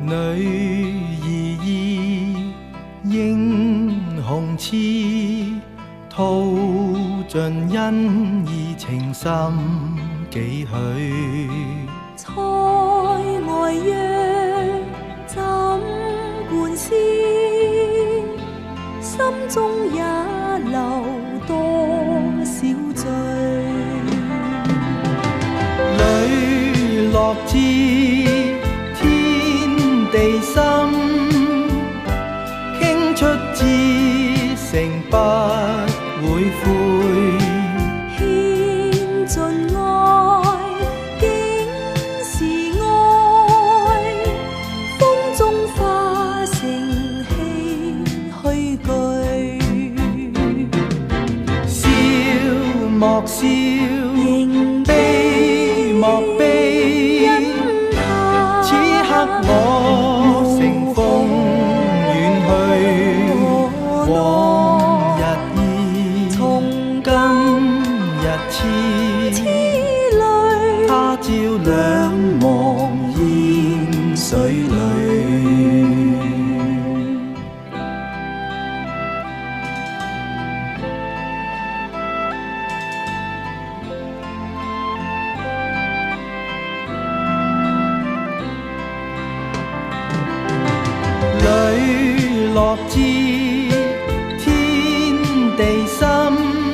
女兒意，英雄痴，吐盡恩義情深幾許？ 塞外約，怎灌思？心中也留多少醉？ 磊落知天地深，傾出至誠不會悔。 獻盡愛，竟是愛，風中化成唏噓句。 笑莫笑，悲莫悲，此刻我乘風遠去，往日意，今日痴淚，他朝兩忘煙水裏。磊落知天地深，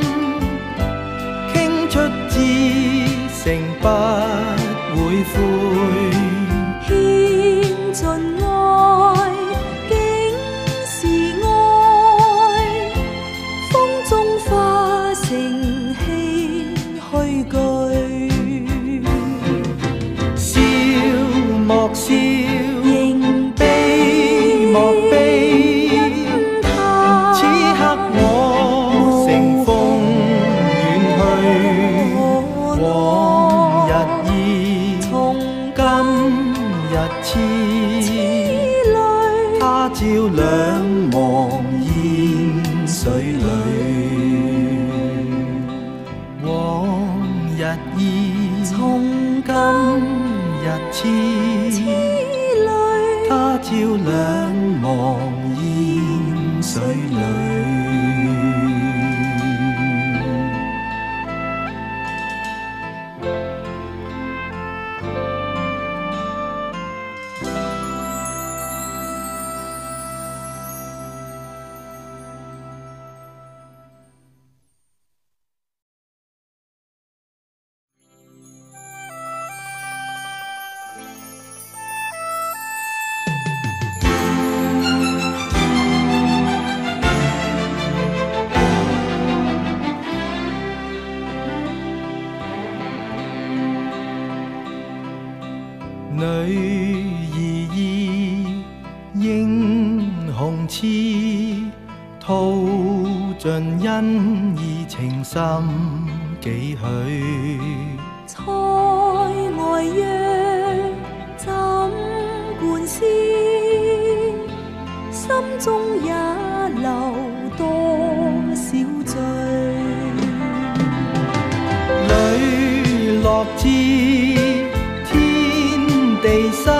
傾出至誠不會悔。 獻盡愛，竟是愛，風中化成唏噓句。 笑莫笑，莫悲，此刻我乘風遠去，往日意，今日痴，他朝兩忘煙水裏。往日意，今日痴，他朝兩忘煙水裏。女兒意，英雄痴，吐盡恩義情深幾許？ 塞外約，怎灌思？心中也留多少醉？ 磊落知地深，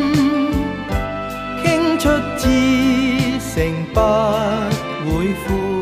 傾出至誠不會悔。